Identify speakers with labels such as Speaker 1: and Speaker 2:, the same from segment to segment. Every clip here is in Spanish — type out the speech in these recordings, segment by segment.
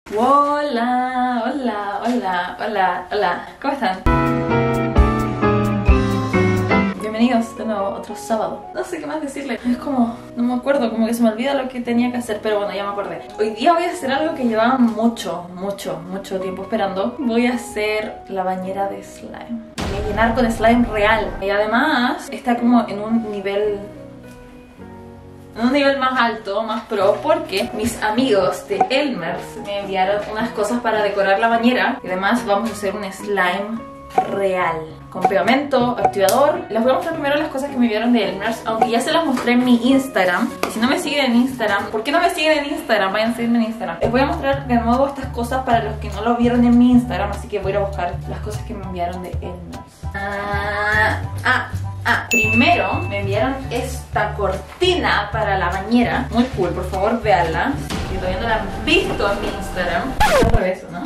Speaker 1: Hola, hola, hola, hola, hola. ¿Cómo están? Bienvenidos de nuevo otro sábado. No sé qué más decirles. Es como, no me acuerdo, como que se me olvida lo que tenía que hacer, pero bueno, ya me acordé. Hoy día voy a hacer algo que llevaba mucho tiempo esperando. Voy a hacer la bañera de slime. Voy a llenar con slime real. Y además está como en un nivel más alto, más pro, porque mis amigos de Elmer's me enviaron unas cosas para decorar la bañera. Y además vamos a hacer un slime real con pegamento, activador. Les voy a mostrar primero las cosas que me enviaron de Elmer's, aunque ya se las mostré en mi Instagram. Y si no me siguen en Instagram, ¿por qué no me siguen en Instagram? Vayan a seguirme en Instagram. Les voy a mostrar de nuevo estas cosas para los que no lo vieron en mi Instagram, así que voy a ir a buscar las cosas que me enviaron de Elmer's. Primero me enviaron esta cortina para la bañera. Muy cool, por favor véanla. Si todavía no la han visto en mi Instagram. Al revés, ¿no?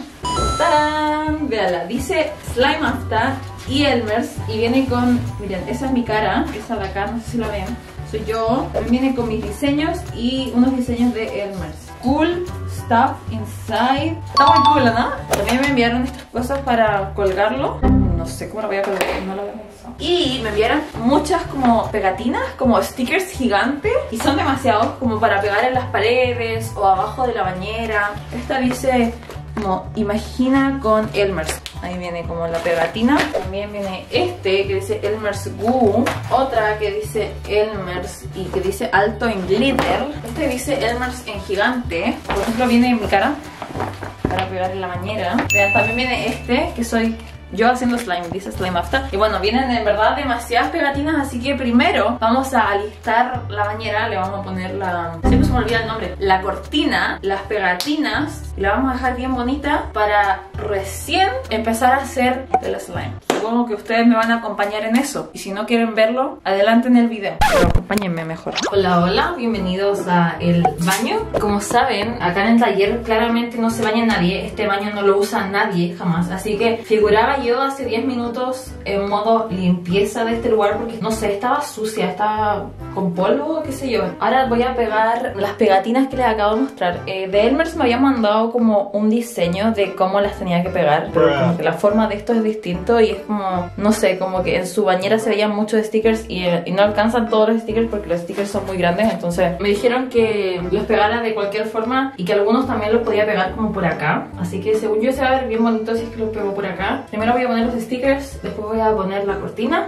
Speaker 1: ¡Tarán! Véanla, dice Slime After y Elmer's. Y viene con, miren, esa es mi cara. Esa de acá, no sé si la ven. Soy yo. También viene con mis diseños y unos diseños de Elmer's. Cool stuff inside. Está muy cool, ¿no? También me enviaron estas cosas para colgarlo. No sé cómo lo voy a colgar, no lo voy a pensar. Y me enviaron muchas como pegatinas, como stickers gigantes. Y son demasiados como para pegar en las paredes o abajo de la bañera. Esta dice como imagina con Elmer's. Ahí viene como la pegatina. También viene este que dice Elmer's Goo. Otra que dice Elmer's y que dice alto en glitter. Este dice Elmer's en gigante. Por ejemplo viene en mi cara para pegar en la bañera. Vean, también viene este que soy yo haciendo slime, dice Slime After. Y bueno, vienen en verdad demasiadas pegatinas, así que primero vamos a alistar la bañera. Le vamos a poner la... siempre se me olvida el nombre. La cortina, las pegatinas. Y la vamos a dejar bien bonita para recién empezar a hacer el slime. Supongo que ustedes me van a acompañar en eso. Y si no quieren verlo, adelante en el video. Pero acompáñenme mejor. Hola, hola, bienvenidos a el baño. Como saben, acá en el taller claramente no se baña nadie. Este baño no lo usa nadie jamás. Así que figuraba yo hace 10 minutos en modo limpieza de este lugar porque no sé, estaba sucia, estaba con polvo, qué sé yo. Ahora voy a pegar las pegatinas que les acabo de mostrar. De Elmer's me había mandado como un diseño de cómo las tenía que pegar, pero como que la forma de esto es distinto y es como, no sé, como que en su bañera se veían muchos stickers y no alcanzan todos los stickers porque los stickers son muy grandes. Entonces me dijeron que los pegara de cualquier forma y que algunos también los podía pegar como por acá. Así que según yo se va a ver bien bonito si es que los pego por acá. Primero voy a poner los stickers, después voy a poner la cortina.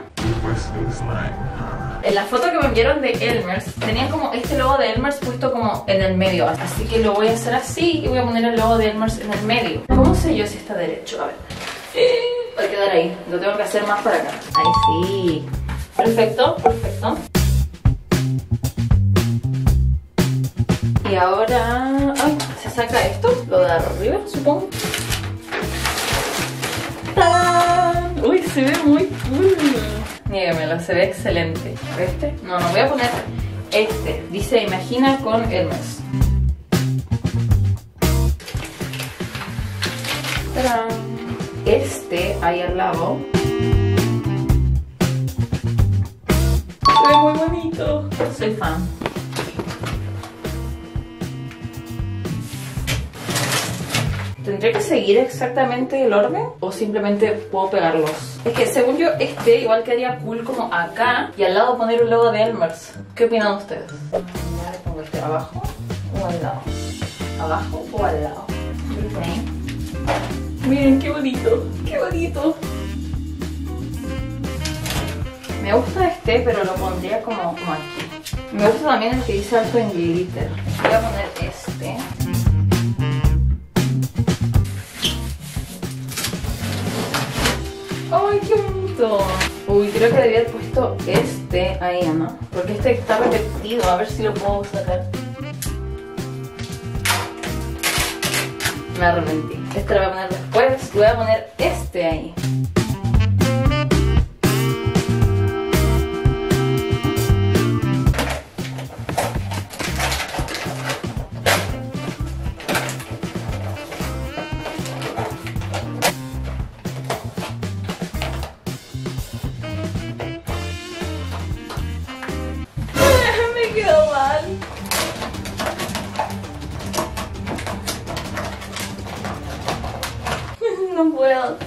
Speaker 1: En la foto que me enviaron de Elmer's tenían como este logo de Elmer's puesto como en el medio, así que lo voy a hacer así y voy a poner el logo de Elmer's en el medio. ¿Cómo sé yo si está derecho? A ver, va a quedar ahí, lo tengo que hacer más para acá. Ahí sí, perfecto, perfecto. Y ahora, ay, se saca esto, lo de arriba supongo. ¡Tarán! Uy, se ve muy cool. Niégamelo, se ve excelente. ¿Este? No, voy a poner este. Dice imagina con Elmer's. ¡Tarán! Este ahí al lado. Se ve muy bonito. Soy fan. ¿Tendré que seguir exactamente el orden? ¿O simplemente puedo pegarlos? Es que según yo este igual quedaría cool como acá y al lado poner un logo de Elmer's. ¿Qué opinan ustedes? Ya le pongo este abajo o al lado. ¿Abajo o al lado? Okay. Miren qué bonito, qué bonito. Me gusta este, pero lo pondría como aquí. Me gusta también el que dice alto en glitter. Voy a poner este. ¡Ay, qué bonito! Uy, creo que debía haber puesto este ahí, ¿no? Porque este está repetido, a ver si lo puedo sacar. Me arrepentí. Este lo voy a poner después. Voy a poner este ahí. No puedo.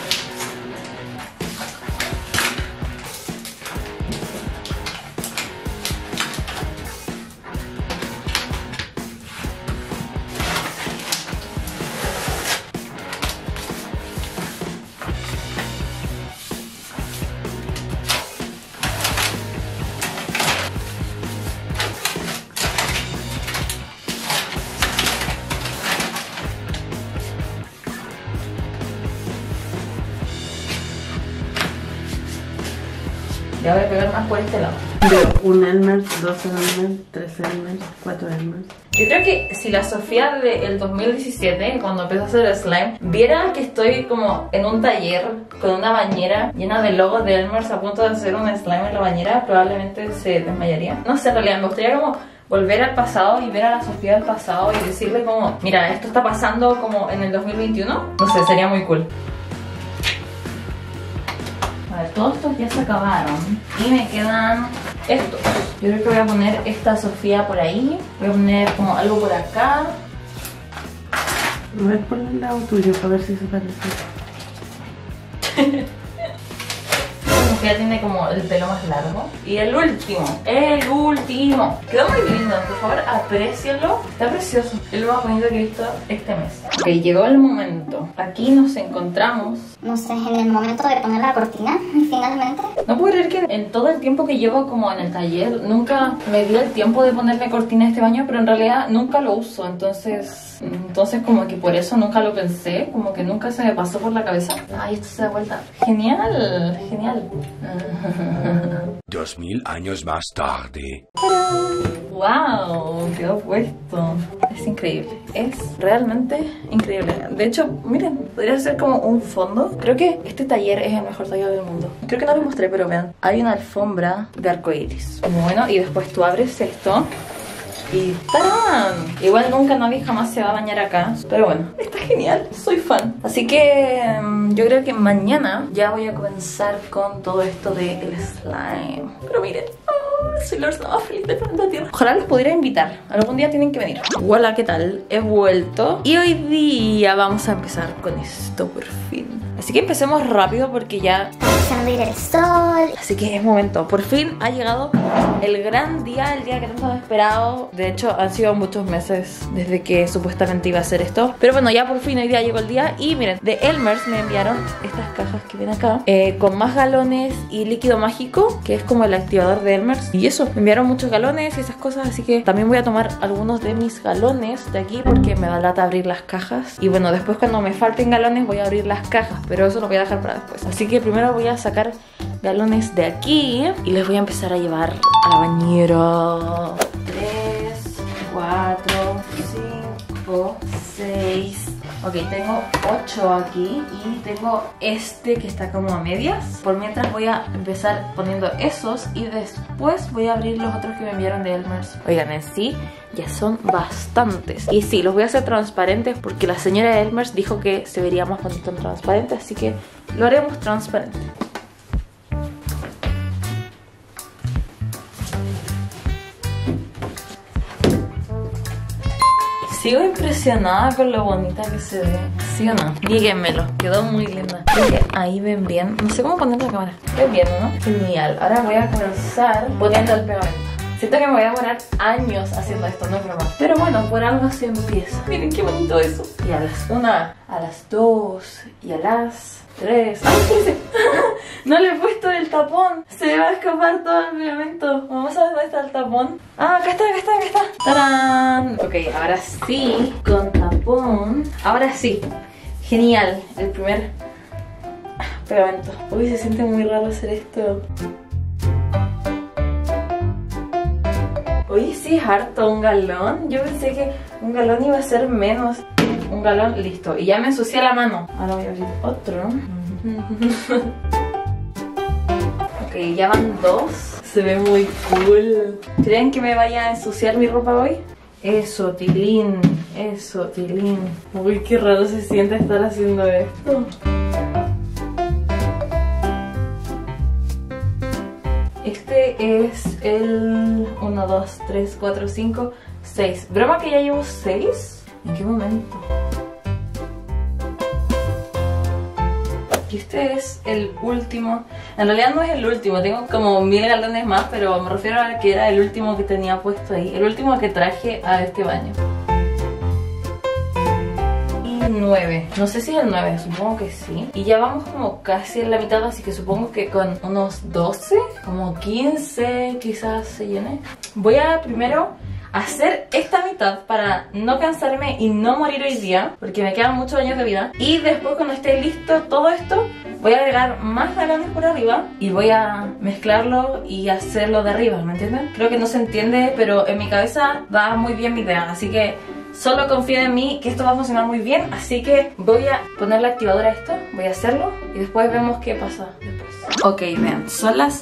Speaker 1: Ya voy a pegar más por este lado.
Speaker 2: Veo 1 Elmer's, 2 Elmer's, 3 Elmer's, 4 Elmer's.
Speaker 1: Yo creo que si la Sofía del 2017, cuando empezó a hacer slime, viera que estoy como en un taller con una bañera llena de logos de Elmer's a punto de hacer un slime en la bañera, probablemente se desmayaría. No sé, en realidad me gustaría como volver al pasado y ver a la Sofía del pasado y decirle como, mira, esto está pasando como en el 2021. No sé, sería muy cool. A ver, todos estos ya se acabaron y me quedan estos. Yo creo que voy a poner esta Sofía por ahí. Voy a poner como algo por acá.
Speaker 2: A ver por el lado tuyo para ver si se parece.
Speaker 1: Como que ya tiene como el pelo más largo. Y el último. Quedó muy lindo, por favor aprécienlo. Está precioso. Es lo más bonito que he visto este mes. Ok, llegó el momento. Aquí nos encontramos.
Speaker 3: No sé, en el momento de poner la cortina, finalmente.
Speaker 1: No puedo creer que en todo el tiempo que llevo como en el taller nunca me dio el tiempo de ponerle cortina a este baño, pero en realidad nunca lo uso, entonces como que por eso nunca lo pensé, como que nunca se me pasó por la cabeza. Ay, esto se da vuelta. Genial, genial.
Speaker 4: 2000 años más tarde.
Speaker 1: ¡Wow! Quedó puesto. Es increíble. Es realmente increíble. De hecho, miren, podría ser como un fondo. Creo que este taller es el mejor taller del mundo. Creo que no lo mostré, pero vean. Hay una alfombra de arcoíris. Bueno, y después tú abres esto y ¡tarán! Igual nunca nadie jamás se va a bañar acá, pero bueno, está genial, soy fan. Así que yo creo que mañana ya voy a comenzar con todo esto del slime. Pero miren, soy la persona más feliz del planeta Tierra. Ojalá los pudiera invitar, algún día tienen que venir. Hola, ¿qué tal? He vuelto y hoy día vamos a empezar con esto por fin. Así que empecemos rápido porque ya
Speaker 3: Está empezando a ir el sol.
Speaker 1: Así que es momento, por fin ha llegado el gran día, el día que tanto he esperado. De hecho, han sido muchos meses desde que supuestamente iba a hacer esto. Pero bueno, ya por fin hoy día llegó el día. Y miren, de Elmer's me enviaron estas cajas que ven acá, con más galones y líquido mágico, que es como el activador de Elmer's. Y eso, me enviaron muchos galones y esas cosas. Así que también voy a tomar algunos de mis galones de aquí, porque me da lata abrir las cajas. Y bueno, después cuando me falten galones voy a abrir las cajas, pero eso lo voy a dejar para después. Así que primero voy a sacar galones de aquí y les voy a empezar a llevar a la bañera. 3, 4, 5, 6. Ok, tengo 8 aquí y tengo este que está como a medias. Por mientras voy a empezar poniendo esos y después voy a abrir los otros que me enviaron de Elmer's. Oigan, en sí ya son bastantes. Y sí, los voy a hacer transparentes porque la señora de Elmer's dijo que se vería más bonito en transparente, así que lo haremos transparente. Sigo impresionada con lo bonita que se ve. ¿Sí o no? Díganmelo, quedó muy linda. Ahí ven bien. No sé cómo poner la cámara. Ven bien, ¿no? Genial. Ahora voy a comenzar poniendo el pegamento. Siento que me voy a demorar años haciendo esto, no es broma. Pero bueno, por algo se empieza. Miren qué bonito eso. Y a las 1, a las 2 y a las 3. ¡Ay, fíjense! No le he puesto el tapón. Se me va a escapar todo el pegamento. Vamos a ver dónde está el tapón. Ah, acá está, acá está, acá está. ¡Tarán! Ok, ahora sí, con tapón. Ahora sí. Genial. El primer pegamento. Uy, se siente muy raro hacer esto. Uy, sí, es harto, un galón. Yo pensé que un galón iba a ser menos. Un galón, listo. Y ya me ensucié la mano. Ahora voy a abrir otro. Ok, ya van 2. Se ve muy cool. ¿Creen que me vaya a ensuciar mi ropa hoy? Eso, tilín. Eso, tilín. Uy, qué raro se siente estar haciendo esto. Este es el 1, 2, 3, 4, 5, 6. ¿Broma que ya llevo 6? ¿En qué momento? que este es el último. En realidad no es el último, tengo como 1000 galones más, pero me refiero a que era el último que tenía puesto ahí, el último que traje a este baño. 9, no sé si es el 9, supongo que sí. Y ya vamos como casi en la mitad, así que supongo que con unos 12, como 15 quizás se llene. Voy a primero hacer esta mitad para no cansarme y no morir hoy día, porque me quedan muchos años de vida. Y después, cuando esté listo todo esto, voy a agregar más galones por arriba y voy a mezclarlo y hacerlo de arriba, ¿me entienden? Creo que no se entiende, pero en mi cabeza va muy bien mi idea, así que solo confía en mí que esto va a funcionar muy bien. Así que voy a poner la activadora a esto, voy a hacerlo y después vemos qué pasa después. Ok, vean, son las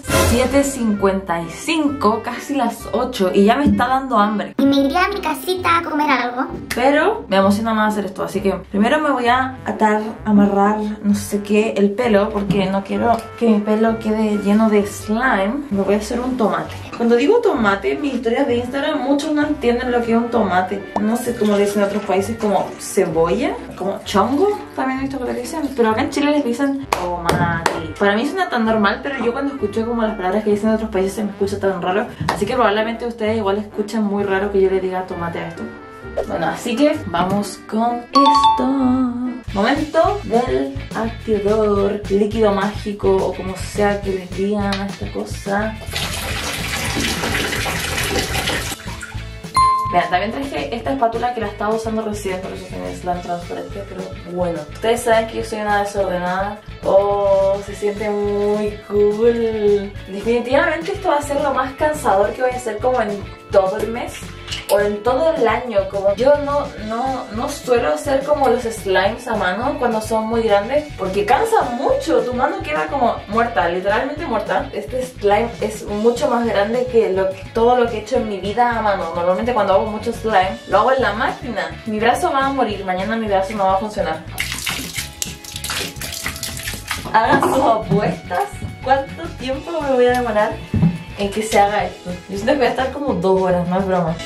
Speaker 1: 7:55, casi las 8 y ya me está dando hambre.
Speaker 3: Y me iría a mi casita a comer algo.
Speaker 1: Pero me emociona más hacer esto, así que primero me voy a amarrar, no sé qué, el pelo, porque no quiero que mi pelo quede lleno de slime. Me voy a hacer un tomate. Cuando digo tomate, en mis historias de Instagram muchos no entienden lo que es un tomate. No sé cómo le dicen en otros países, como cebolla, como chongo, también he visto que le dicen. Pero acá en Chile les dicen tomate. Para mí suena tan normal, pero yo cuando escucho como las palabras que dicen en otros países se me escucha tan raro. Así que probablemente ustedes igual escuchan muy raro que yo le diga tomate a esto. Bueno, así que vamos con esto. Momento del activador, líquido mágico o como sea que les digan a esta cosa. Vean, también traje esta espátula que la estaba usando recién, por eso tiene slime transparente, pero bueno. Ustedes saben que yo soy una desordenada. Oh, se siente muy cool. Definitivamente esto va a ser lo más cansador que voy a hacer como en todo el mes o en todo el año. Como yo no suelo hacer como los slimes a mano cuando son muy grandes, porque cansa mucho, tu mano queda como muerta, literalmente muerta. Este slime es mucho más grande que todo lo que he hecho en mi vida a mano. Normalmente cuando hago mucho slime lo hago en la máquina. Mi brazo va a morir, mañana mi brazo no va a funcionar. Hagan sus apuestas. ¿Cuánto tiempo me voy a demorar en que se haga esto? Yo siento que voy a estar como 2 horas, no es broma.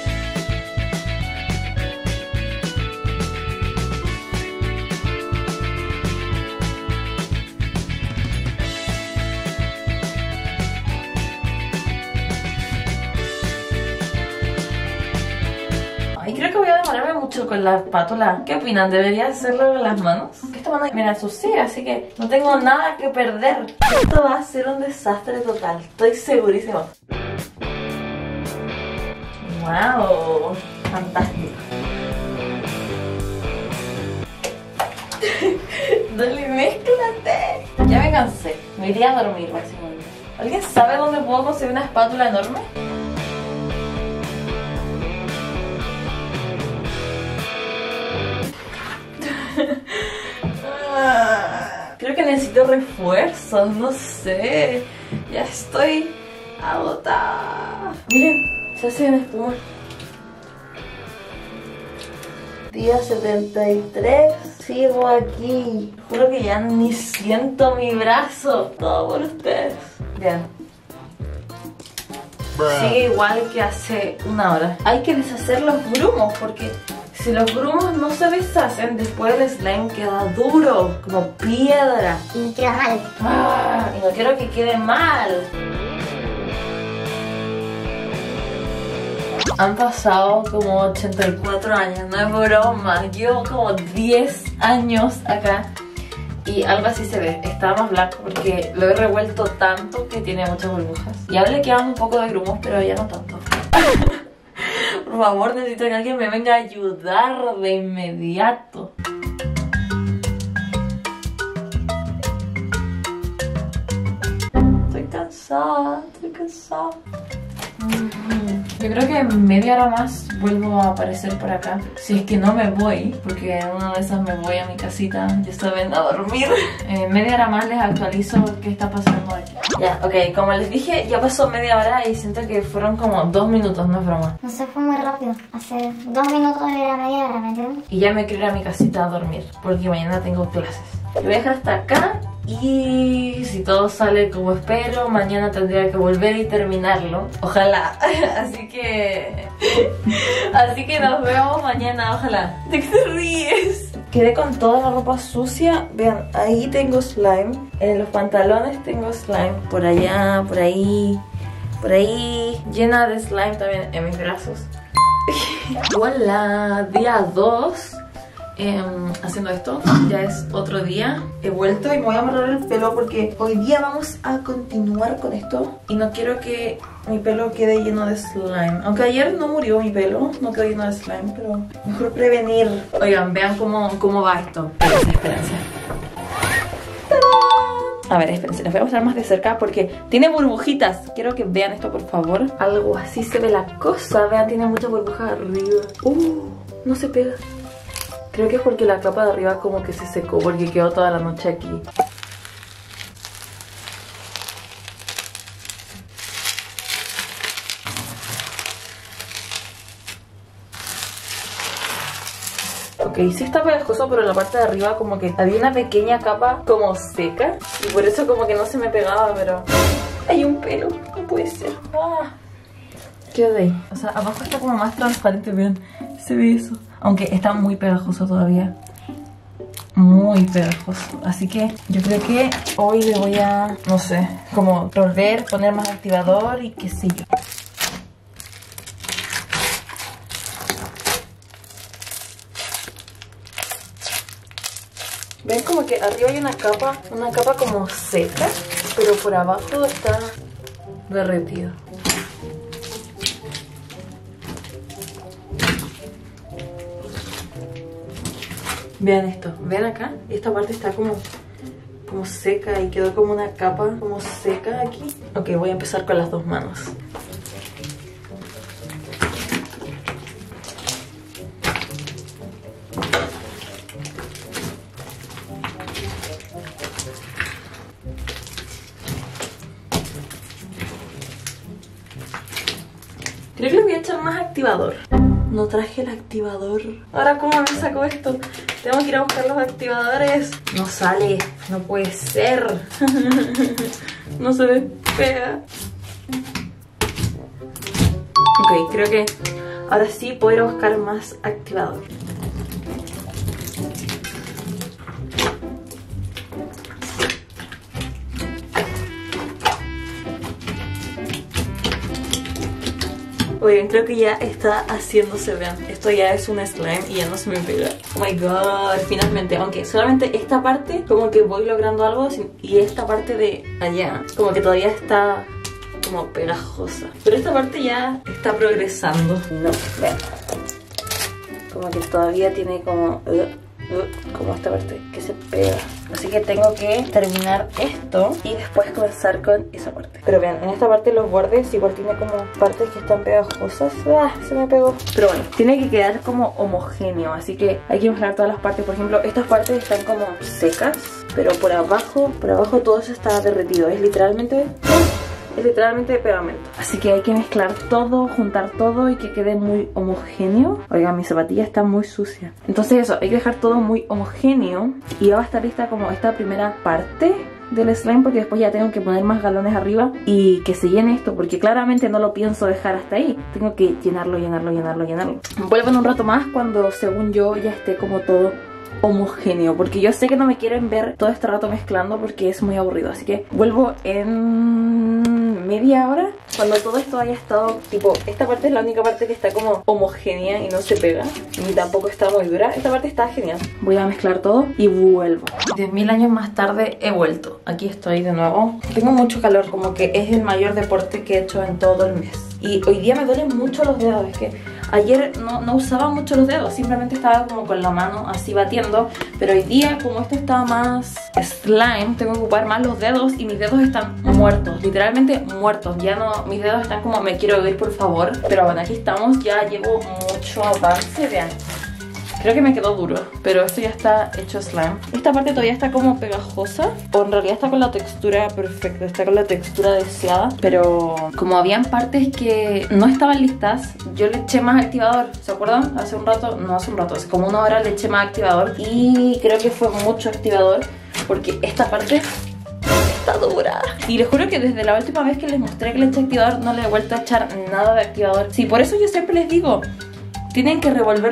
Speaker 1: Ay, creo que voy a demorarme mucho con la espátula. ¿Qué opinan? ¿Debería hacerlo con las manos? Esta mano me la ensucié, así que no tengo nada que perder. Esto va a ser un desastre total, estoy segurísima. ¡Wow! Fantástico. Dale, mézclate. Ya me cansé, me iría a dormir básicamente. ¿Alguien sabe dónde puedo conseguir una espátula enorme? Creo que necesito refuerzos, no sé. Ya estoy agotada. Miren, se hace una espuma. Día 73. Sigo aquí. Juro que ya ni siento mi brazo. Todo por ustedes. Vean. Sigue igual que hace una hora. Hay que deshacer los grumos porque si los grumos no se deshacen, después el slime queda duro, como piedra.
Speaker 3: Y queda mal.
Speaker 1: Y no quiero que quede mal. Han pasado como 84 años, no es broma. Llevo como 10 años acá y algo así se ve. Está más blanco porque lo he revuelto tanto que tiene muchas burbujas. Y ahora le quedan un poco de grumos, pero ya no tanto. Por favor, necesito que alguien me venga a ayudar de inmediato. Estoy cansada, estoy cansada. Yo creo que en media hora más vuelvo a aparecer por acá. Si es que no me voy, porque en una de esas me voy a mi casita, ya saben, a dormir. En media hora más les actualizo qué está pasando aquí. Ya, ok, como les dije, ya pasó media hora y siento que fueron como 2 minutos, no es broma.
Speaker 3: No sé, fue muy rápido. Hace 2 minutos era media hora, ¿me entiendes?
Speaker 1: Y ya me quiero ir a mi casita a dormir, porque mañana tengo clases. Lo voy a dejar hasta acá. Y si todo sale como espero, mañana tendría que volver y terminarlo. Ojalá. Así que nos vemos mañana, ojalá. ¿De qué te ríes? quedé con toda la ropa sucia. Vean, ahí tengo slime. En los pantalones tengo slime. Por allá, por ahí, por ahí. Llena de slime también en mis brazos. Hola, día 2. Haciendo esto, ya es otro día. He vuelto y me voy a amarrar el pelo porque hoy día vamos a continuar con esto. Y no quiero que mi pelo quede lleno de slime. Aunque ayer no murió mi pelo, no quedó lleno de slime, pero mejor prevenir. Oigan, vean cómo va esto. Espérense. A ver, espérense, les voy a mostrar más de cerca porque tiene burbujitas. Quiero que vean esto, por favor. Algo así se ve la cosa. Vean, tiene muchas burbujas arriba. No se pega. Creo que es porque la capa de arriba como que se secó porque quedó toda la noche aquí. Ok, sí está pegajoso, pero en la parte de arriba como que había una pequeña capa como seca. Y por eso como que no se me pegaba, pero... hay un pelo, no puede ser. ¿Qué de ahí? O sea, abajo está como más transparente, vean. Se ve eso. Aunque está muy pegajoso todavía. Muy pegajoso. Así que yo creo que hoy le voy a, no sé, como volver, poner más activador y qué sé yo. ¿Ven como que arriba hay una capa como seca? Pero por abajo está derretido. Vean esto, ven acá, esta parte está como seca y quedó como una capa como seca aquí. Ok, voy a empezar con las dos manos. Creo que le voy a echar más activador. No traje el activador. Ahora, ¿cómo me saco esto? Tengo que ir a buscar los activadores. No sale, no puede ser. No se despega. Ok, creo que ahora sí puedo ir a buscar más activador. Oigan, creo que ya está haciéndose, vean. Esto ya es un slime y ya no se me pega. Oh my god, finalmente. Aunque solamente esta parte como que voy logrando algo y esta parte de allá como que todavía está como pegajosa. Pero esta parte ya está progresando. No, vean. Como que todavía tiene como esta parte que se pega. Así que tengo que terminar esto y después comenzar con esa parte. Pero vean, en esta parte los bordes igual tiene como partes que están pegajosas. Se me pegó. Pero bueno, tiene que quedar como homogéneo. Así que hay que mezclar todas las partes. Por ejemplo, estas partes están como secas, pero por abajo todo eso está derretido. Es literalmente pegamento. Así que hay que mezclar todo, juntar todo y que quede muy homogéneo. Oigan, mi zapatilla está muy sucia. Entonces eso, hay que dejar todo muy homogéneo. Y ya va a estar lista como esta primera parte del slime, porque después ya tengo que poner más galones arriba y que se llene esto, porque claramente no lo pienso dejar hasta ahí. Tengo que llenarlo. Vuelvo en un rato más cuando, según yo, ya esté como todo homogéneo, porque yo sé que no me quieren ver todo este rato mezclando porque es muy aburrido. Así que vuelvo en media hora cuando todo esto haya estado, tipo, esta parte es la única parte que está como homogénea y no se pega, ni tampoco está muy dura. Esta parte está genial. Voy a mezclar todo y vuelvo. 10.000 años más tarde he vuelto. Aquí estoy de nuevo. Tengo mucho calor, como que es el mayor deporte que he hecho en todo el mes. Y hoy día me duelen mucho los dedos. Es que ayer no usaba mucho los dedos, simplemente estaba como con la mano así batiendo. Pero hoy día, como esto está más slime, tengo que ocupar más los dedos y mis dedos están muertos, literalmente muertos. Ya no, mis dedos están como me quiero ir, por favor. Pero bueno, aquí estamos, ya llevo mucho avance, vean. Creo que me quedó duro, pero esto ya está hecho slime. Esta parte todavía está como pegajosa, o en realidad está con la textura perfecta, está con la textura deseada. Pero como habían partes que no estaban listas, yo le eché más activador. ¿Se acuerdan? Hace un rato, no hace un rato, hace como una hora le eché más activador. Y creo que fue mucho activador, porque esta parte está dura. Y les juro que desde la última vez que les mostré que le eché activador, no le he vuelto a echar nada de activador. Sí, por eso yo siempre les digo, tienen que revolverlo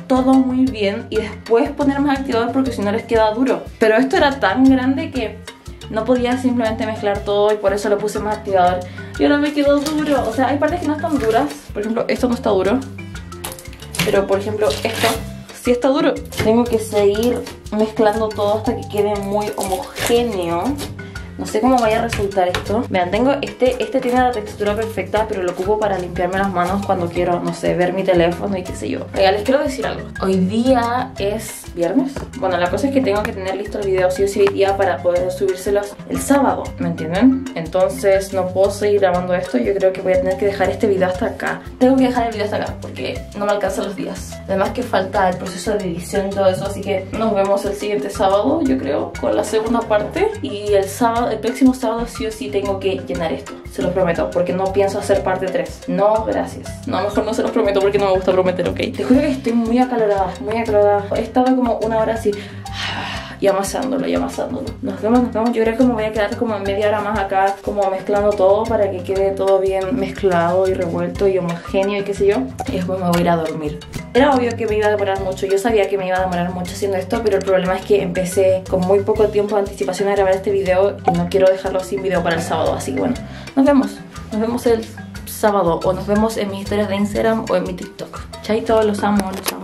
Speaker 1: todo muy bien y después poner más activador porque si no les queda duro. Pero esto era tan grande que no podía simplemente mezclar todo y por eso le puse más activador. Y ahora me quedó duro. O sea, hay partes que no están duras. Por ejemplo, esto no está duro. Pero por ejemplo, esto sí está duro. Tengo que seguir mezclando todo hasta que quede muy homogéneo. No sé cómo vaya a resultar esto. Vean, tengo este tiene la textura perfecta, pero lo ocupo para limpiarme las manos cuando quiero, no sé, ver mi teléfono y qué sé yo. Oiga, les quiero decir algo. Hoy día es viernes. Bueno, la cosa es que tengo que tener listo el video sí o sí hoy día para poder subírselos el sábado, ¿me entienden? Entonces no puedo seguir grabando esto. Yo creo que voy a tener que dejar este video hasta acá. Tengo que dejar el video hasta acá porque no me alcanzan los días. Además que falta el proceso de edición y todo eso, así que nos vemos el siguiente sábado, yo creo, con la segunda parte. Y el próximo sábado sí o sí tengo que llenar esto, se los prometo, porque no pienso hacer parte 3. No, gracias. No, mejor no se los prometo porque no me gusta prometer, ¿ok? Te juro que estoy muy acalorada, muy acalorada. He estado como una hora así y amasándolo. Nos vemos. Yo creo que me voy a quedar como media hora más acá, como mezclando todo para que quede todo bien mezclado y revuelto y homogéneo y qué sé yo. Y después me voy a ir a dormir. Era obvio que me iba a demorar mucho, yo sabía que me iba a demorar mucho haciendo esto, pero el problema es que empecé con muy poco tiempo de anticipación a grabar este video y no quiero dejarlo sin video para el sábado, así que bueno, nos vemos el sábado o nos vemos en mis historias de Instagram o en mi TikTok. Chaito, los amo.